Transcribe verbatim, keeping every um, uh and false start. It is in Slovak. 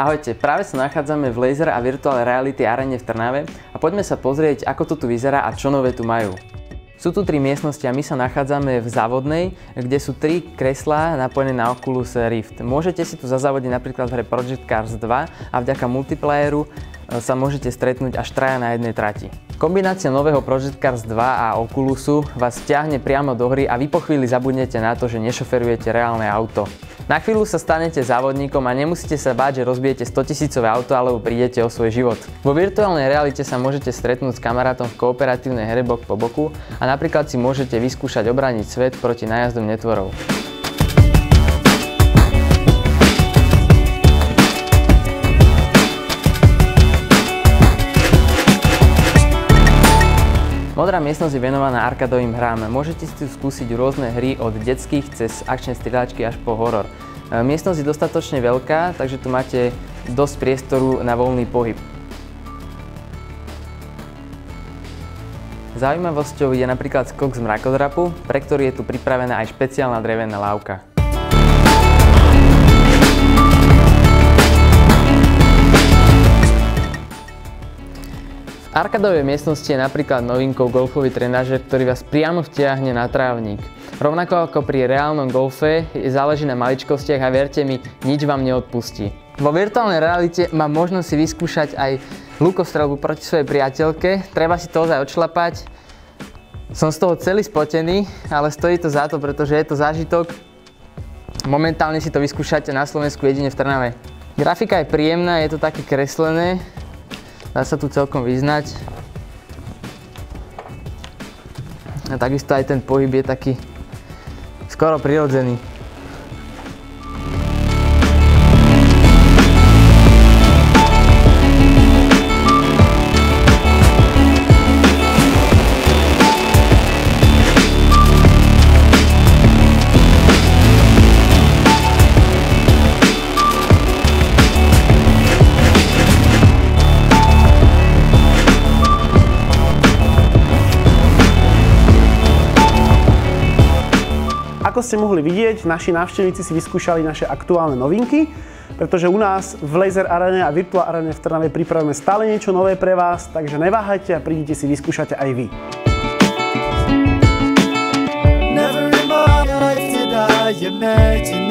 Ahojte, práve sa nachádzame v Laser a Virtual Reality aréne v Trnave a poďme sa pozrieť, ako to tu vyzerá a čo nové tu majú. Sú tu tri miestnosti a my sa nachádzame v závodnej, kde sú tri kreslá napojené na Oculus Rift. Môžete si tu zazávodiť napríklad v hre Project Cars dva a vďaka multiplayeru sa môžete stretnúť až traja na jednej trati. Kombinácia nového Project Cars dva a Oculusu vás vtiahne priamo do hry a vy po chvíli zabudnete na to, že nešoferujete reálne auto. Na chvíľu sa stanete závodníkom a nemusíte sa báť, že rozbijete stotisícové auto alebo prídete o svoj život. Vo virtuálnej realite sa môžete stretnúť s kamarátom v kooperatívnej hre bok po boku a napríklad si môžete vyskúšať obrániť svet proti nájazdom netvorov. Modrá miestnosť je venovaná arkadovým hrám. Môžete si tu skúsiť rôzne hry od detských cez akčné strieľačky až po horor. Miestnosť je dostatočne veľká, takže tu máte dosť priestoru na voľný pohyb. Zaujímavosťou je napríklad skok z mrakodrapu, pre ktorý je tu pripravená aj špeciálna drevená lávka. V arkadovej miestnosti je napríklad novinkou golfový trenažer, ktorý vás priamo vtiahne na trávnik. Rovnako ako pri reálnom golfe záleží na maličkostiach a verte mi, nič vám neodpustí. Vo virtuálnej realite mám možnosť si vyskúšať aj lukostrelbu proti svojej priateľke. Treba si to ozaj odšlapať. Som z toho celý spotený, ale stojí to za to, pretože je to zážitok. Momentálne si to vyskúšate na Slovensku jedine v Trnave. Grafika je príjemná, je to také kreslené. Dá sa tu celkom vyznať. A takisto aj ten pohyb je taký skoro prirodzený. Ako ste mohli vidieť, naši návštevníci si vyskúšali naše aktuálne novinky, pretože u nás v Laser Arene a Virtual Arene v Trnave pripravujeme stále niečo nové pre vás, takže neváhajte a prídite si vyskúšať aj vy. Never in my life did I imagine